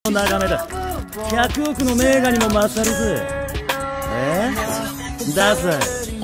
眺めだ。100億の名画にも勝るぜ。だぜ。